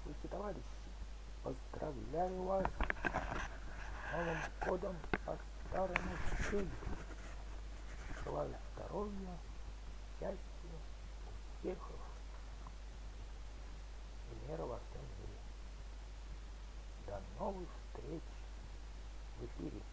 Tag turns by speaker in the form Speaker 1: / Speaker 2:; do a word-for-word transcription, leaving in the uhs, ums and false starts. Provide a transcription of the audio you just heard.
Speaker 1: Здравствуйте, товарищи! Поздравляю вас с Новым годом по старому стилю. Желаю здоровья, счастья, успехов и мира во всем мире. До новых встреч в эфире.